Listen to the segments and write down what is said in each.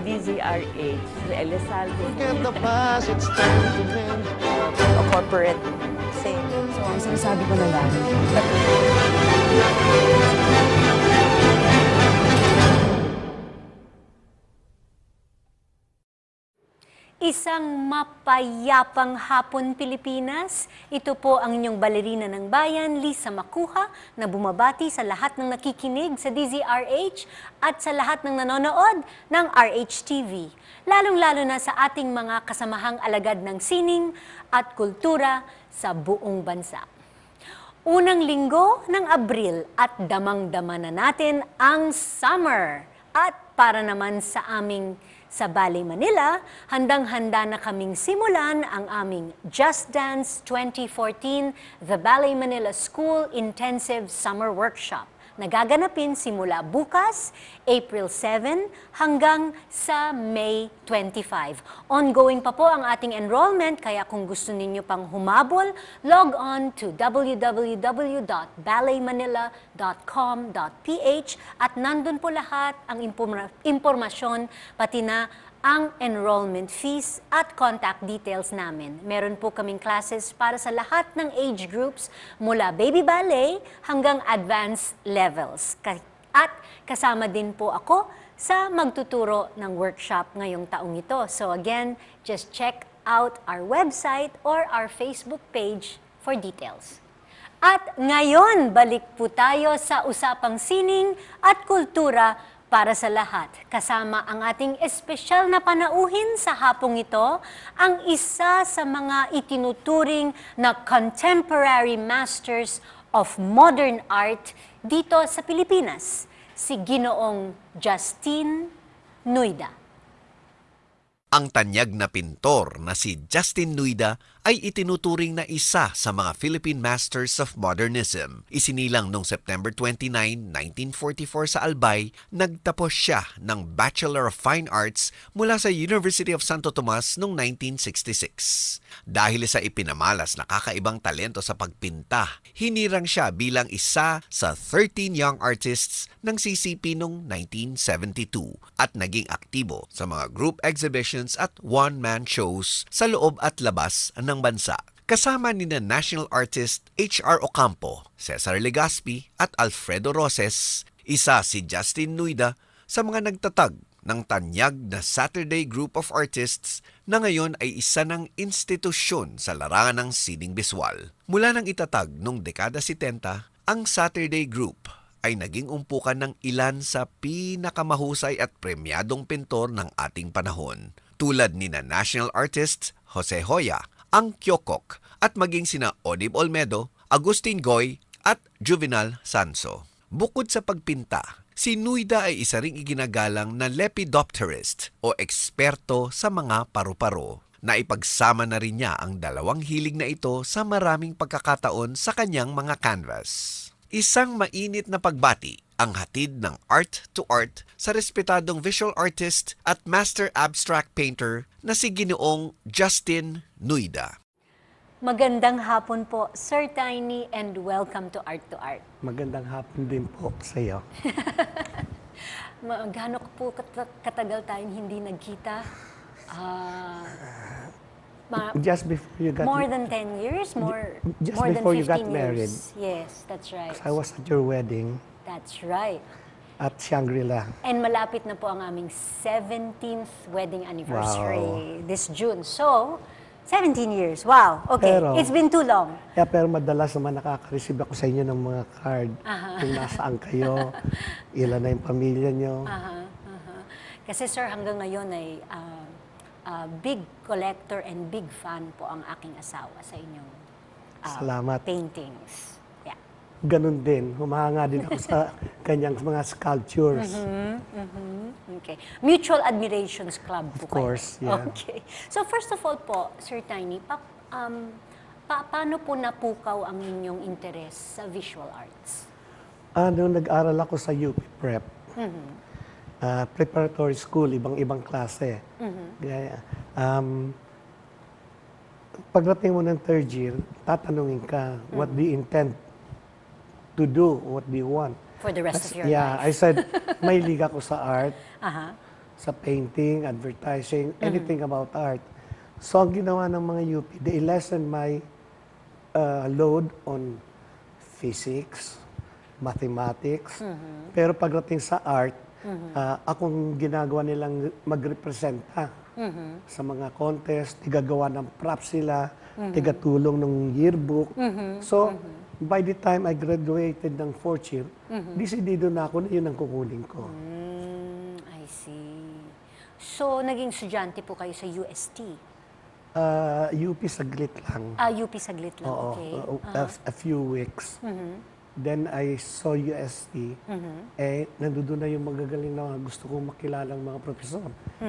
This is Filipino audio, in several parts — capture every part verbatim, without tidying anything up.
D Z R H, sa Elizalde. Forget the past, it's time to mend. A corporate thing. So, ang sinasabi ko na lang, Isang mapayapang hapon Pilipinas. Ito po ang inyong balerina ng bayan, Lisa Makuha, na bumabati sa lahat ng nakikinig sa D Z R H at sa lahat ng nanonood ng R H T V. Lalong-lalo na sa ating mga kasamahang alagad ng sining at kultura sa buong bansa. Unang linggo ng Abril at damang-dama na natin ang summer. At para naman sa aming sa Ballet Manila, handang-handa na kaming simulan ang aming Just Dance twenty fourteen, The Ballet Manila School Intensive Summer Workshop. Nagaganapin simula bukas, April seven, hanggang sa May twenty-five. Ongoing pa po ang ating enrollment, kaya kung gusto ninyo pang humabol, log on to w w w dot ballet manila dot com dot p h at nandun po lahat ang imporma- impormasyon, pati na ang enrollment fees at contact details namin. Meron po kaming classes para sa lahat ng age groups mula baby ballet hanggang advanced levels. At kasama din po ako sa magtuturo ng workshop ngayong taong ito. So again, just check out our website or our Facebook page for details. At ngayon, balik po tayo sa usapang sining at kultura para sa lahat. Kasama ang ating espesyal na panauhin sa hapong ito, ang isa sa mga itinuturing na contemporary masters of modern art dito sa Pilipinas, si Ginoong Justine Nuida. Ang tanyag na pintor na si Justine Nuida ay itinuturing na isa sa mga Philippine Masters of Modernism. Isinilang noong September twenty-ninth, nineteen forty-four sa Albay, nagtapos siya ng Bachelor of Fine Arts mula sa University of Santo Tomas noong nineteen sixty-six. Dahil sa ipinamalas na kakaibang talento sa pagpinta, hinirang siya bilang isa sa thirteen young artists ng C C P noong nineteen seventy-two at naging aktibo sa mga group exhibitions at one-man shows sa loob at labas ng bansa. Kasama ni na national artist H R Ocampo, Cesar Legaspi at Alfredo Roses, isa si Justine Nuida sa mga nagtatag ng tanyag na Saturday Group of Artists na ngayon ay isa ng institusyon sa larangan ng sining biswal. Mula nang itatag noong dekada setenta, ang Saturday Group ay naging umpukan ng ilan sa pinakamahusay at premyadong pintor ng ating panahon, tulad ni na national artists Jose Hoya, Ang Kyokok, at maging sina Odib Olmedo, Agustin Goy, at Juvenal Sanso. Bukod sa pagpinta, si Nuida ay isa ring iginagalang na lepidopterist o eksperto sa mga paru-paro. Naipagsama na rin niya ang dalawang hilig na ito sa maraming pagkakataon sa kanyang mga canvas. Isang mainit na pagbati ang hatid ng Art to Art sa respetadong visual artist at master abstract painter na si Ginoong Justine Nuida. Magandang hapon po, Sir Tiny, and welcome to Art to Art. Magandang hapon din po sa iyo. Gaano po kat- katagal tayong hindi nagkita? Ah... Ma- Just before you got more than ten years, more just more before than you got fifteen married. years. Yes, that's right. I was at your wedding That's right. at Shangri-La. And malapit na po ang aming seventeenth wedding anniversary Wow. this June. So, seventeen years. Wow. Okay. Pero- It's been too long. Yeah, pero madalas naman nakaka-receive ako sa inyo ng mga card kung nasaan kayo, ilan na yung pamilya nyo. Aha, aha. Kasi sir, hanggang ngayon ay ah, ah, big collector and big fan po ang aking asawa sa inyong ah, Salamat. paintings. Yeah. Ganun din, humahanga din ako sa kanyang mga sculptures. Okay. Mutual Admirations Club po Of course, kayo. yeah. Okay. So first of all po, Sir Tiny, pa, um, pa, paano po napukaw ang inyong interest sa visual arts? Ano, nag-aral ako sa U P Prep. Ah, preparatory school, ibang-ibang klase. Gaya, um, pagdating mo ng third year, tatanungin ka, what do you intend to do? What do you want? For the rest of your Yeah, I life? said, may liga ko sa art. Aha. sa painting, advertising, anything about art. So ang ginawa ng mga U P, they lessen my uh, load on physics, mathematics. Pero pagdating sa art, ah, akong ginagawa nilang magrepresenta sa mga contest, tigagawa ng props sila, tigatulong ng yearbook. So, by the time I graduated ng fourth year, decidido na ako na yun ang kukunin ko. Mm, I see. So, naging estudyante po kayo sa U S T? Ah, U P saglit lang. Ah, U P saglit lang, Oo, okay. a, a few weeks. Then I saw U S T, eh, nandoon na yung magagaling na mga gusto kong makilalang mga profesor.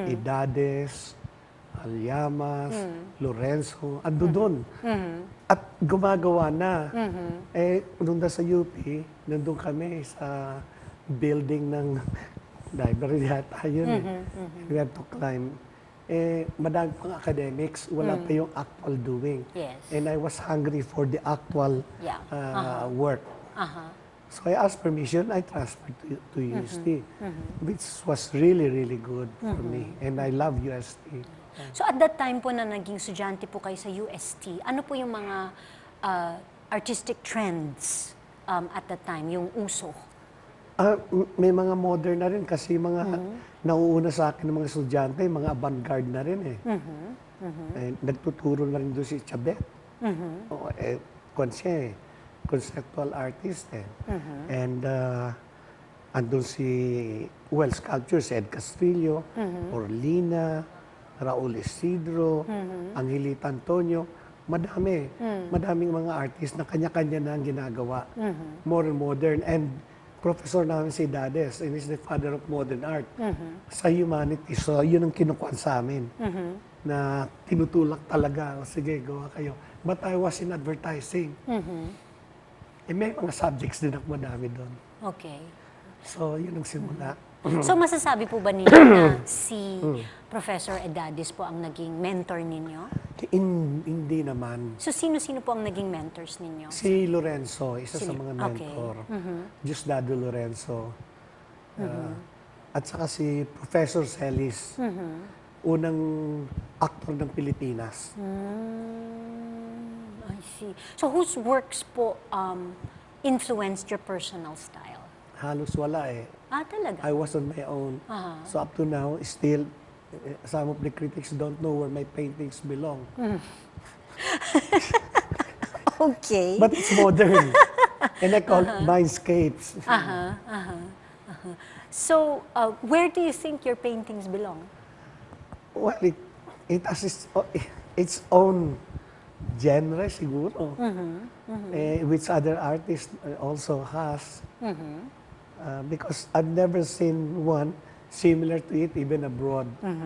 Idades, Alyamas, Lorenzo, ando doon. At gumagawa na. Eh, nung nasa U P, nandun kami sa building ng library yata yun. eh. We had to climb. Eh, madami pang academics, wala pa yung actual doing. Yes. And I was hungry for the actual Yeah. uh, work. Aha. So I asked permission, I transferred to, to U S T, which was really, really good for me. And I love U S T. So at that time po na naging estudyante po kayo sa U S T, ano po yung mga uh, artistic trends um, at that time, yung uso? Ah, m- may mga modern na rin kasi mga nauuna sa akin ng mga estudyante, mga avant-garde na rin eh. Eh, nagtuturo na rin doon si Chabet. Oo, eh, kwan siya eh, conceptual artist eh. And uh, andun si, well, sculpture, si Ed Castillo, Orlina, Raul Isidro, Angelita Antonio, madami. Madaming mga artist na kanya-kanya na ang ginagawa. More modern. And professor namin si Dades, and he's the father of modern art sa humanities. So, yun ang kinukuha sa amin. Na tinutulak talaga, o sige, gawa kayo. But I was in advertising. Eh, may mga subjects din ako madami doon. Okay. So, yun ang simula. So masasabi po ba ninyo na si Professor Edadis po ang naging mentor ninyo? In, hindi naman. So sino-sino po ang naging mentors ninyo? Si Lorenzo, isa sa Si- mga okay. mentor. Diosdado Lorenzo. Uh, at saka si Professor Celis, unang actor ng Pilipinas. Mm, I see. So whose works po um, influenced your personal style? Halos wala eh. Ah, talaga? I was on my own. Aha. So up to now, still, eh, some of the critics don't know where my paintings belong. Okay. But it's modern. And I call it mindscapes. Aha, aha, aha. So, uh, where do you think your paintings belong? Well, it, it has its, o- its own genre siguro. Eh, which other artist uh, also has. Uh, because I've never seen one similar to it even abroad.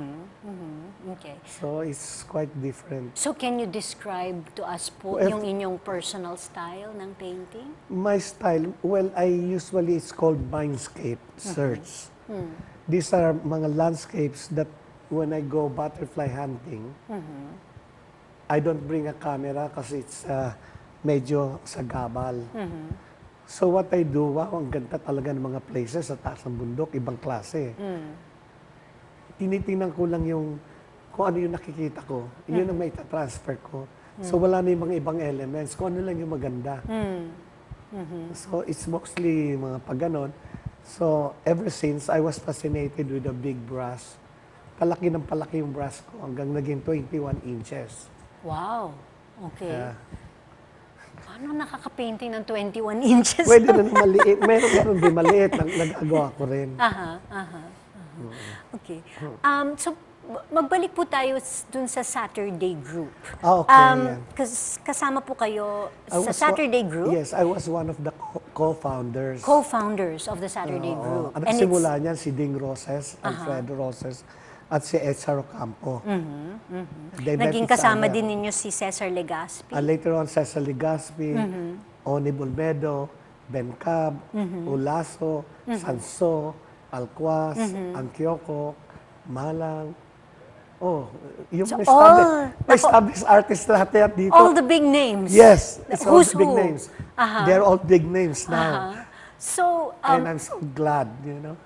Okay. So it's quite different. So can you describe to us po Well, yung inyong personal style ng painting? My style, well, I usually, it's called mindscape search. These are mga landscapes that when I go butterfly hunting, I don't bring a camera kasi it's uh, medyo sagabal. So what I do, wow, ang ganda talaga ng mga places sa taas ng bundok, ibang klase. Tinitingnan ko lang yung kung ano yung nakikita ko, yun ang may transfer ko. So wala na yung mga ibang elements, kung ano lang yung maganda. So it's mostly mga pagganon. So ever since I was fascinated with the big brush, palaki ng palaki yung brush ko hanggang naging twenty-one inches. Wow. Okay. Yeah. Paano nakaka-painting ng twenty-one inches? Pwede na maliit, meron meron din maliit, nag- nagagawa ko rin. Aha, aha, aha. Okay. Um, so, b- magbalik po tayo s- dun sa Saturday group. Ah, okay, Um, yeah. kas- kasama po kayo I sa was Saturday one- group? Yes, I was one of the co- co-founders. Co-founders of the Saturday Oo. group. Ang And nagsimula niyan si Ding Roses, Alfredo Roses, at si Edsa Ocampo. They met naging each kasama other. din ninyo si Cesar Legaspi. Uh, later on, Cecil Legaspi, Oni Bulmedo, Ben Cab, Ulaso, Sanso, Alcuaz, Anquioco, Malang. Oh, yung So, mga all- established, established artists lahat yan dito. All the big names. Yes, it's all Who's big who? names. Aha. They're all big names now. Aha. So, And um, I'm so glad, you know.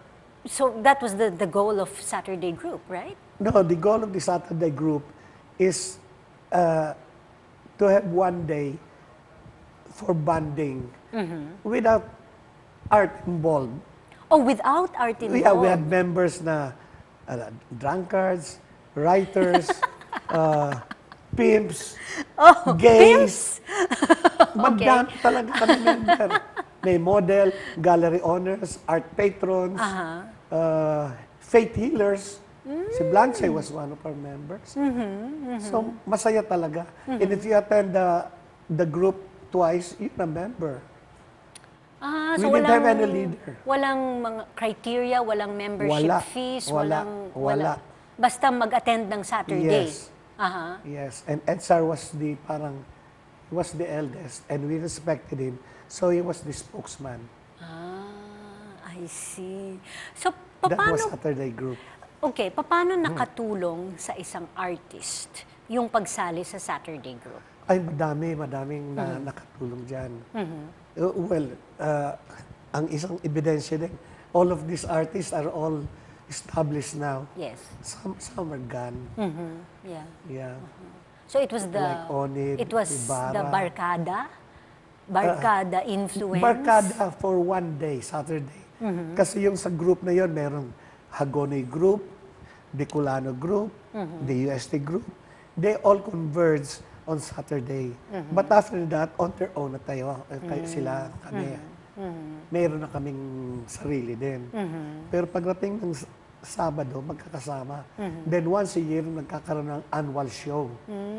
So that was the, the goal of Saturday Group, right? No, the goal of the Saturday Group is uh, to have one day for bonding without art involved. Oh, without art involved. Yeah, we had members na uh, drunkards, writers, uh, pimps, Oh, gays. Madami talaga kami member. May model, gallery owners, art patrons, uh, faith healers. Si Blanche was one of our members. So, masaya talaga. And if you attend the, the group twice, you're a member. Ah, We so didn't walang, have any leader. Walang mga criteria, walang membership Wala. fees, Wala. walang... Wala. Basta mag-attend ng Saturday. Yes. Aha. Yes, and Edsar was the parang, he was the eldest, and we respected him, so he was the spokesman. Ah, I see. So, That was paano... Saturday Group. Okay, paano nakatulong sa isang artist yung pagsali sa Saturday Group? Ay, madami, madaming na, nakatulong dyan. Uh, well, uh, ang isang ebidensya din, all of these artists are all established now. Yes. Some, some are gone. Mhm. Yeah. Yeah. So it was the Like Onib, it was Ibarra. the Barkada Barkada influence. Barkada for one day, Saturday. Kasi yung sa group na yon, meron Hagonoy Group, Bicolano Group, the U S T Group. They all converge on Saturday. But after that, on their own na tayo. Eh, kaya sila, kami. Meron na kaming sarili din. Pero pagdating ng S- Sabado, magkakasama. Then once a year, nagkakaroon ng annual show.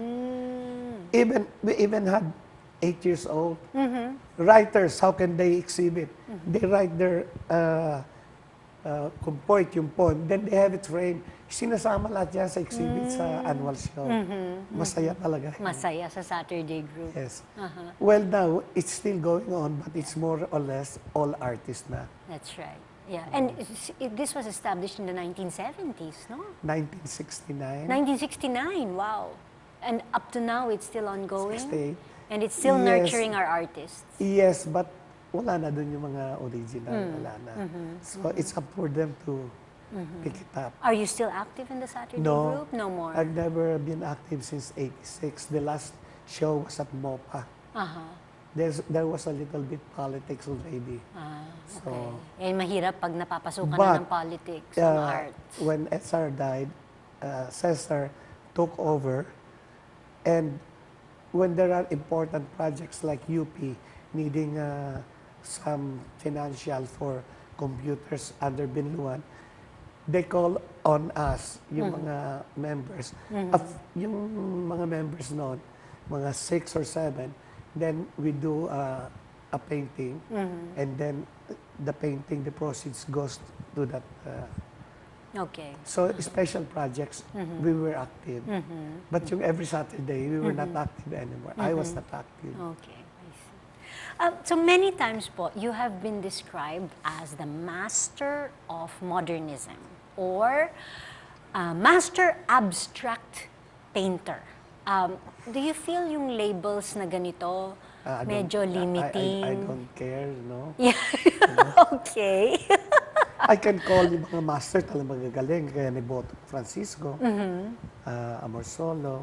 Mm. Even we even had eight years old writers. How can they exhibit? They write their uh, uh, compoit, yung poem. Then they have it framed. Sinasama lahat yan sa exhibit sa annual show. Masaya talaga. Masaya sa Saturday Group. Yes. Well, now it's still going on, but it's more or less all artists na. That's right. Yeah. And it's- it, this was established in the nineteen seventies, no? nineteen sixty-nine. nineteen sixty-nine. Wow. And up to now, it's still ongoing. sixty-eight. And it's still Yes. nurturing our artists. Yes, but wala na dun yung mga original. Wala na. So it's up for them to pick it up. Are you still active in the Saturday No. Group? No more. I've never been active since eighty-six. The last show was at MOPA. Aha. There's, there was a little bit politics already. Ah, So, okay. Eh, mahirap pag napapasukan But, na ng politics, ng uh, art. when S R died, uh, Cesar took over. And when there are important projects like U P needing uh, some financial for computers under Binluan, they call on us, yung mga members. Of, yung mga members noon, mga six or seven, then we do uh, a painting, and then the painting, the proceeds goes to that. Uh, Okay. so special projects, we were active. But yung every Saturday, we were not active anymore. I was not active. Okay, I see. Uh, so many times po, you have been described as the master of modernism or uh, master abstract painter. Um, do you feel yung labels na ganito Uh, I don't- medyo I- I- limiting? I, I don't care, no? Yeah. Okay. I can call yung mga master talagang magagaling. Kaya ni Boto Francisco, uh, Amor Solo.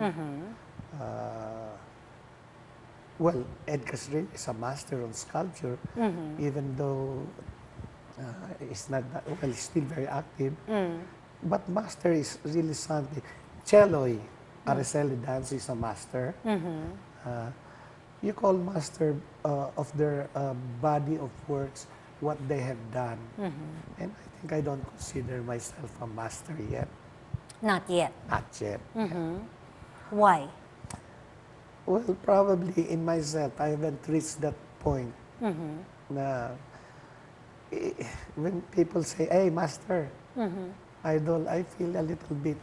Uh, well, Ed Casril is a master on sculpture, even though uh, he's not that, well, he's still very active. But master is really something. Cheloy, Araceli Dance is a master. Uh, you call master uh, of their uh, body of works what they have done. And I think I don't consider myself a master yet. Not yet. Not yet. Why? Well, probably in myself, I haven't reached that point na eh, when people say, hey, master, idol, I feel a little bit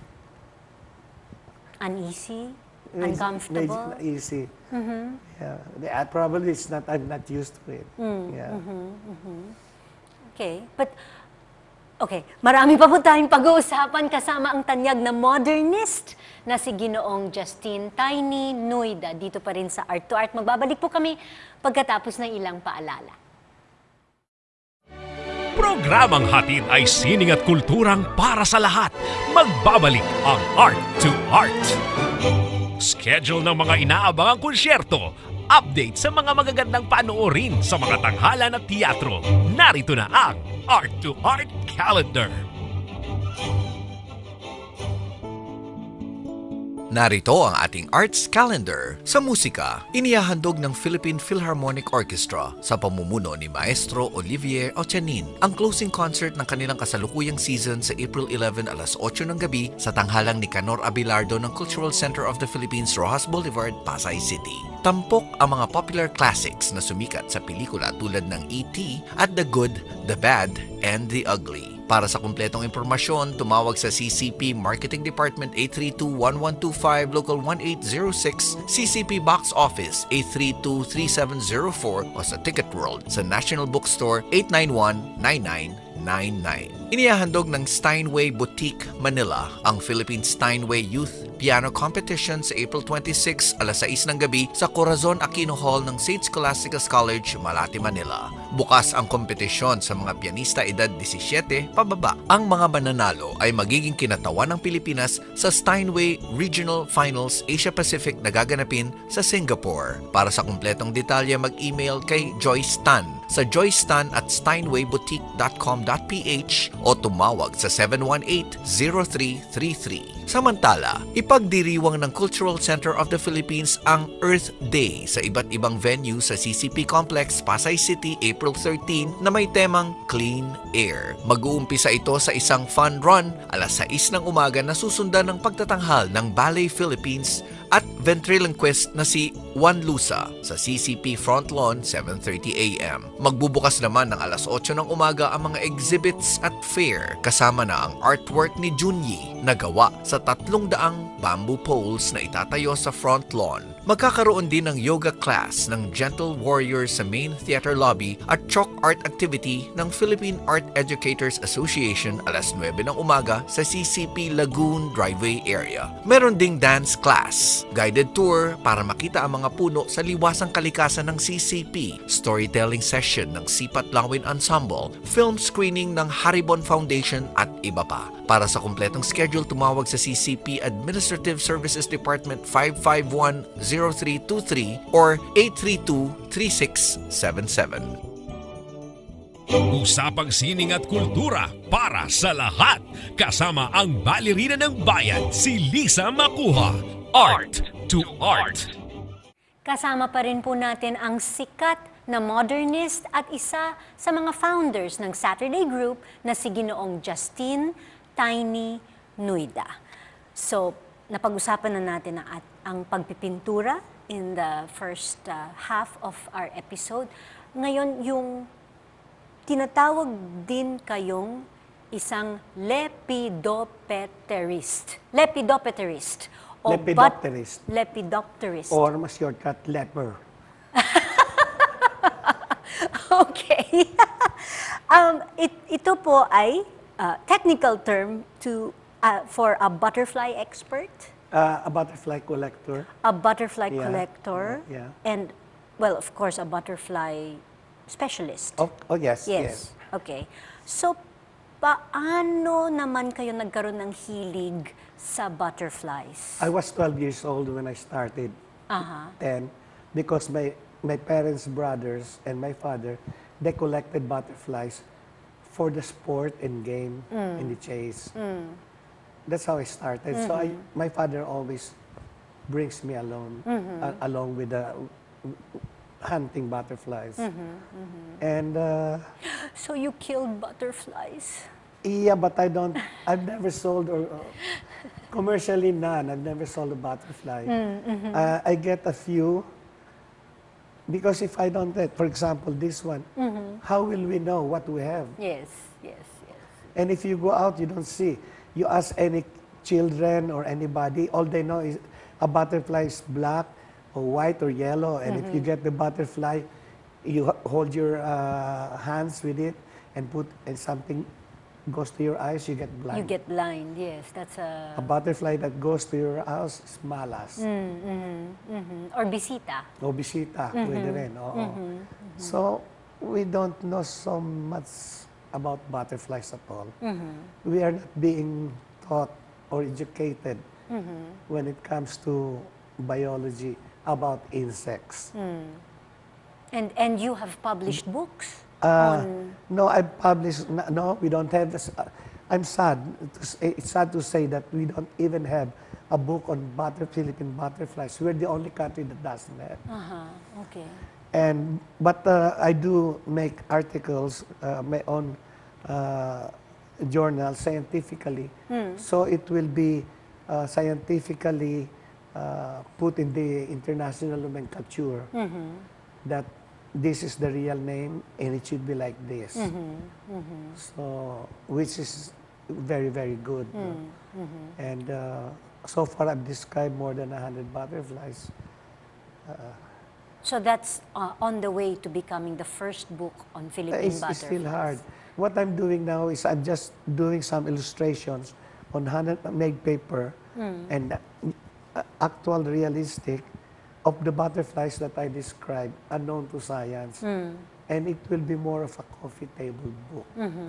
Uneasy? medyo- Uncomfortable? medyo easy. Yeah. I- probably it's not, I'm not used to it. Yeah. Okay, but okay, marami pa po tayong pag-uusapan kasama ang tanyag na modernist na si Ginoong Justine Tiny Nuida dito pa rin sa Art to Art. Magbabalik po kami pagkatapos ng ilang paalala. Pro Programang hatid ay sining at kulturang para sa lahat. Magbabalik ang Art to Art. Schedule ng mga inaabangang konsyerto. Update sa mga magagandang panoorin sa mga tanghalan at teatro. Narito na ang Art to Art Calendar. Narito ang ating arts calendar. Sa musika, inihahandog ng Philippine Philharmonic Orchestra sa pamumuno ni Maestro Olivier Ochanin ang closing concert ng kanilang kasalukuyang season sa April eleventh alas otso ng gabi sa tanghalang ni Canor Abelardo ng Cultural Center of the Philippines, Rojas Boulevard, Pasay City. Tampok ang mga popular classics na sumikat sa pelikula tulad ng E T at The Good, The Bad, and The Ugly. Para sa kumpletong impormasyon, tumawag sa C C P Marketing Department eight three two, one one two five, Local one eight zero six, C C P Box Office eight three two, three seven zero four o sa Ticket World sa National Bookstore eight nine one, nine nine nine nine. Inihahandog ng Steinway Boutique, Manila ang Philippine Steinway Youth Piano Competition sa April twenty-sixth alas sais ng gabi sa Corazon Aquino Hall ng Saint Scholastica's College, Malate, Manila. Bukas ang kompetisyon sa mga pianista edad seventeen pababa. Ang mga mananalo ay magiging kinatawan ng Pilipinas sa Steinway Regional Finals Asia Pacific na gaganapin sa Singapore. Para sa kumpletong detalye, mag-email kay Joyce Tan sa joycetan at steinwayboutique dot com dot p h o tumawag sa seven one eight, zero three three three. Samantala, ipagdiriwang ng Cultural Center of the Philippines ang Earth Day sa iba't ibang venue sa C C P Complex, Pasay City, April thirteenth na may temang Clean Air. Mag-uumpisa ito sa isang fun run alas sais ng umaga na susundan ng pagtatanghal ng Ballet Philippines at ventriloquist na si Juan Lusa sa C C P Front Lawn, seven thirty a m Magbubukas naman ng alas otso ng umaga ang mga exhibits at fair kasama na ang artwork ni Junyi na gawa sa tatlong daang bamboo poles na itatayo sa front lawn. Magkakaroon din ng yoga class ng Gentle Warriors sa main theater lobby at chalk art activity ng Philippine Art Educators Association alas nuwebe ng umaga sa C C P Lagoon Driveway area. Meron ding dance class, guided tour para makita ang mga puno sa liwasang kalikasan ng C C P, storytelling session ng Sipat Langwin Ensemble, film screening ng Haribon Foundation at iba pa. Para sa kumpletong schedule, tumawag sa C C P Administrative Services Department five five one, zero three two three or eight three two, three six seven seven. Usapang sining at kultura para sa lahat. Kasama ang balerina ng bayan, si Lisa Makuha. Art to Art. Kasama pa rin po natin ang sikat na modernist at isa sa mga founders ng Saturday Group na si Ginoong Justine Tiny Nuida. So, napag-usapan na natin ang, at, ang pagpipintura in the first uh, half of our episode. Ngayon, yung tinatawag din kayong isang lepidopterist. Lepidopterist. O Lepidopterist. But, lepidopterist. Or mas shortcut, leper. Okay. um, it, ito po ay uh, technical term to uh, for a butterfly expert, Uh, a butterfly collector. a butterfly Yeah. collector, Yeah. and, well, of course, a butterfly specialist. Oh, oh yes, yes. Yes. Okay. So, paano naman kayo nagkaroon ng hilig sa butterflies? I was twelve years old when I started. Aha. ten because my my parents, brothers, and my father, they collected butterflies for the sport and game and the chase. That's how I started. So I, my father always brings me along, uh, along with the hunting butterflies. And uh, So, you killed butterflies? yeah, but I don't. I've never sold or uh, commercially none. I've never sold a butterfly. Uh, I get a few. Because if I don't get, for example, this one, how will we know what we have? Yes, yes, yes. And if you go out, you don't see. You ask any children or anybody, all they know is a butterfly is black or white or yellow. And if you get the butterfly, you h- hold your uh, hands with it and put and something goes to your eyes, you get blind. You get blind, yes. That's a... A butterfly that goes to your house is malas. Mhm. Or bisita. O bisita, pwede rin. Oo. So, we don't know so much about butterflies at all. We are not being taught or educated when it comes to biology about insects. And and you have published books Uh, on no, I published, n- no, we don't have this. Uh, I'm sad. To say, it's sad to say that we don't even have a book on butter, Philippine butterflies. We're the only country that doesn't have. uh-huh, okay. And, but uh, I do make articles, uh, my own uh, journal, scientifically. So it will be uh, scientifically uh, put in the international nomenclature that this is the real name and it should be like this. So, which is very, very good. no? And uh, so far I've described more than one hundred butterflies. So that's uh, on the way to becoming the first book on Uh, Philippine It's, butterflies. it's still hard. What I'm doing now is I'm just doing some illustrations on handmade paper and uh, actual realistic of the butterflies that I described, unknown to science. And it will be more of a coffee table book.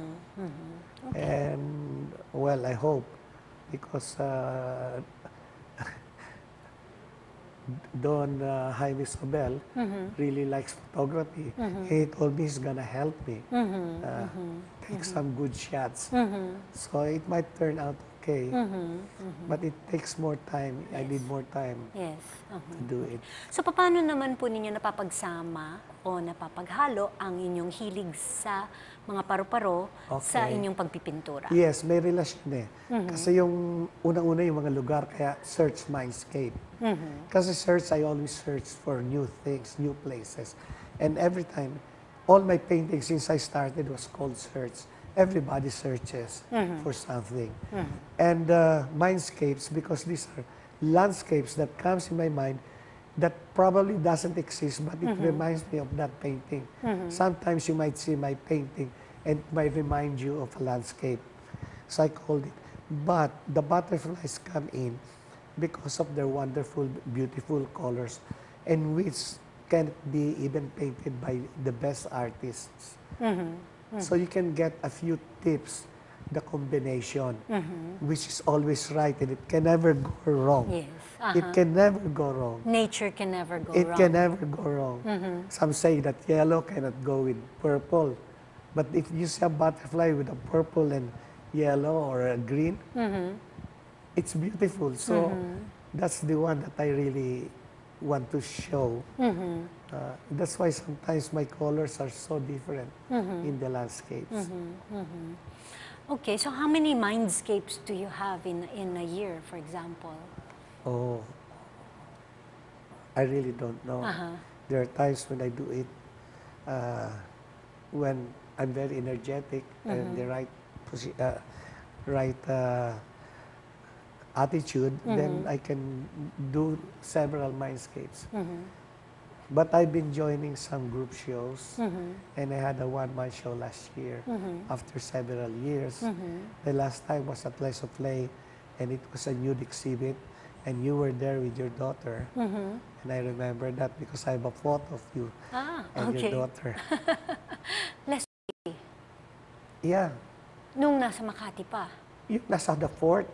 And, well, I hope, because uh, Don uh, Jaime Sobel really likes photography. He told me he's gonna help me uh, take some good shots. So it might turn out okay, but it takes more time. I need more time Yes. uh-huh. to do it. So paano naman po ninyo napapagsama o napapaghalo ang inyong hilig sa mga paru-paro sa Okay. inyong pagpipintura? Yes, may relasyon eh. Kasi yung unang-una yung mga lugar, kaya search mindscape. Kasi search, I always search for new things, new places. And every time, all my paintings since I started was called search. Everybody searches for something. And uh, mindscapes, because these are landscapes that comes in my mind that probably doesn't exist, but it reminds me of that painting. Sometimes you might see my painting and it might remind you of a landscape. So I called it. But the butterflies come in because of their wonderful, beautiful colors, and which can be even painted by the best artists. So you can get a few tips, the combination, which is always right, and it can never go wrong. Yes. It uh-huh. can never go wrong. Nature can never go It wrong. can never go wrong. Some say that yellow cannot go with purple. But if you see a butterfly with a purple and yellow or a green, it's beautiful. So that's the one that I really want to show. Uh, that's why sometimes my colors are so different in the landscapes. Okay, so how many mindscapes do you have in in a year, for example? Oh, I really don't know. Uh-huh. There are times when I do it uh, when I'm very energetic and the right posi- uh, right uh, attitude, then I can do several mindscapes. But I've been joining some group shows, and I had a one-man show last year after several years. The last time was at Les Play, and it was a nude exhibit, and you were there with your daughter. And I remember that because I have a photo of you Ah, and okay. your daughter. Les, Yeah, nung nasa Makati pa. yung nasa the fort,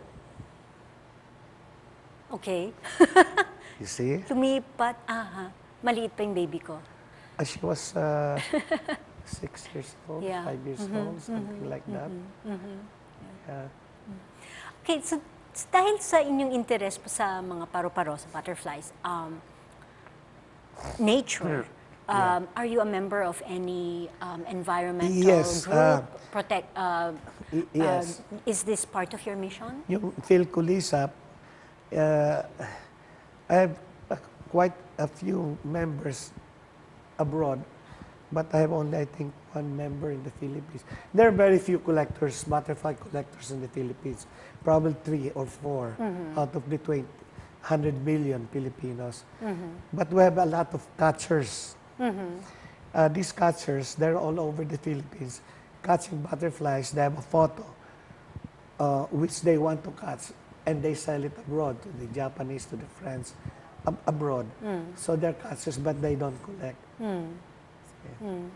Okay. you see? Lumipat, aha. Maliit pa yung baby ko. Uh, she was uh, six years old, Yeah. five years old, something like that. Yeah. Okay, so s- dahil sa inyong interest po sa mga paru-paro, sa butterflies, um, nature, um, are you a member of any um, environmental Yes, group? uh, Protect, uh, Y- yes. uh, is this part of your mission? Yung Phil Kulisap, uh, I have uh, quite a few members abroad, but I have only, I think, one member in the Philippines. There are very few collectors, butterfly collectors in the Philippines, probably three or four out of the twenty, one hundred million Filipinos. But we have a lot of catchers. Uh, these catchers, they're all over the Philippines, catching butterflies. They have a photo uh, which they want to catch, and they sell it abroad to the Japanese, to the French, ab- abroad. So they're catchers, but they don't collect.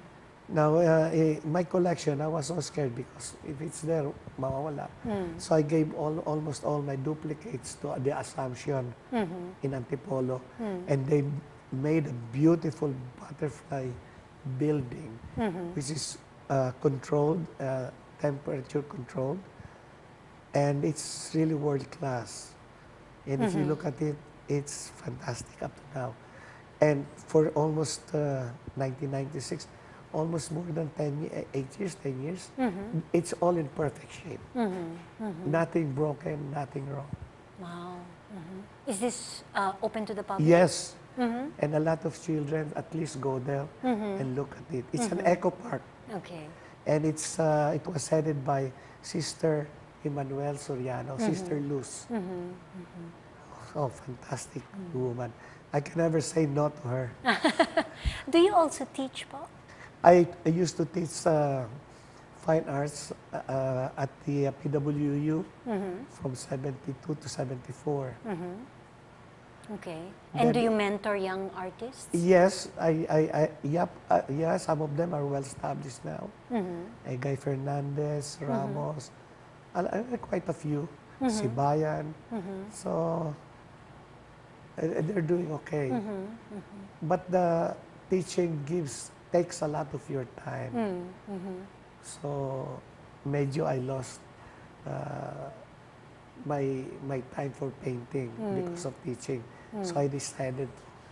Now, uh, eh, my collection, I was so scared because if it's there, mawawala. So I gave all, almost all my duplicates to the Assumption in Antipolo. And they made a beautiful butterfly building, which is uh, controlled, uh, temperature controlled. And it's really world class. And if you look at it, it's fantastic up to now. And for almost uh, nineteen ninety-six, almost more than ten, ye- eight years, ten years, it's all in perfect shape. Nothing broken, nothing wrong. Wow. Mhm. Is this uh, open to the public? Yes. And a lot of children at least go there and look at it. It's an eco park. Okay. And it's uh, it was headed by Sister Emmanuel Soriano, Sister Luz. Oh, fantastic woman. I can never say no to her. Do you also teach po? I, I used to teach uh, fine arts uh, uh, at the uh, P W U from seventy-two to seventy-four. Okay. And do Then- you mentor young artists? Yes, I, I, I yep, uh, yeah, some of them are well established now. Uh, Guy Fernandez, Ramos, uh, uh, quite a few. Sibayan. So uh, they're doing okay. But the teaching gives takes a lot of your time. So medyo I lost uh, my my time for painting because of teaching. So I decided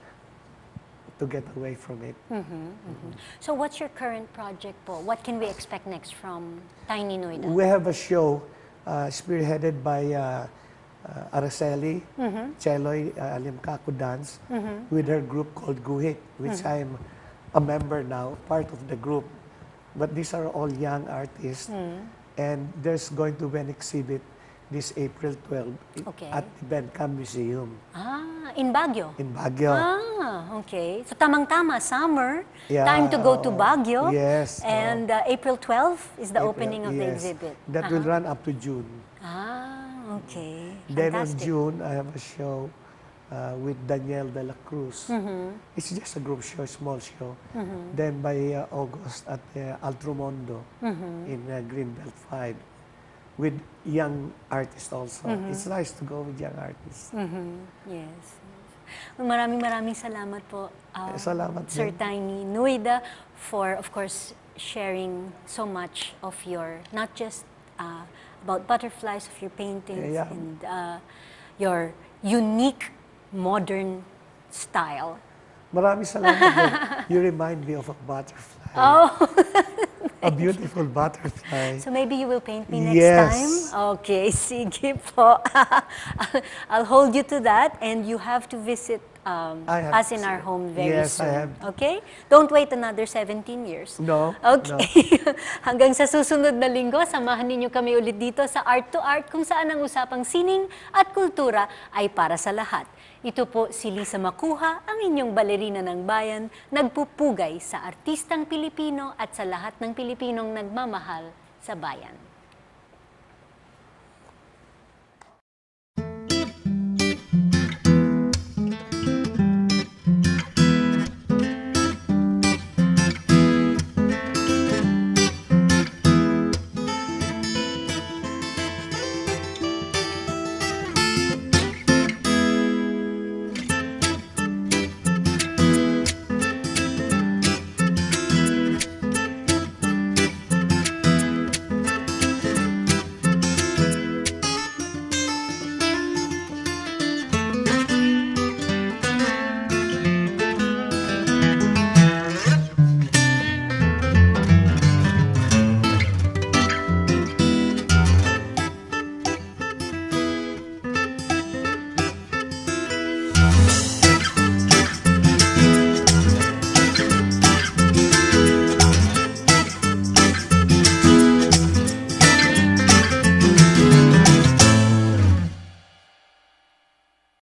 to get away from it. So what's your current project po? What can we expect next from Tiny Noida? We have a show uh, spearheaded by uh, uh, Araceli Cheloy uh, Alimcaco Dance with her group called Guhit, which I'm a member now, part of the group. But these are all young artists, and there's going to be an exhibit this April twelfth Okay. at the Bencam Museum Ah, in Baguio? in Baguio. Ah, okay. So tamang-tama, summer, Yeah, time to go to oo. Baguio. Yes, And uh, April twelfth is the April, opening of the yes. exhibit. That will run up to June. Ah, okay. Then on Fantastic. June, I have a show uh, with Daniel de la Cruz. Mm-hmm. It's just a group show, small show. Then by uh, August at uh, Altromondo Mm-hmm. in uh, Greenbelt five with young artists also. Mm-hmm. It's nice to go with young artists. Yes. yes. Well, maraming maraming salamat po, uh, Eh, salamat Sir din. Tiny Noida, for, of course, sharing so much of your, not just uh, about butterflies, of your paintings, Yeah. and uh, your unique modern style. Maraming salamat din. You remind me of a butterfly. Oh, A beautiful butterfly. so maybe you will paint me next Yes. time? Okay, sige po. I'll hold you to that, and you have to visit um, I have us to in our visit. home very Yes, I soon. have. Okay? Don't wait another seventeen years. No, Okay. Hanggang sa susunod na linggo, samahan ninyo kami ulit dito sa Art to Art, kung saan ang usapang sining at kultura ay para sa lahat. Ito po si Lisa Macuja, ang inyong balerina ng bayan, nagpupugay sa artistang Pilipino at sa lahat ng Pilipinong nagmamahal sa bayan.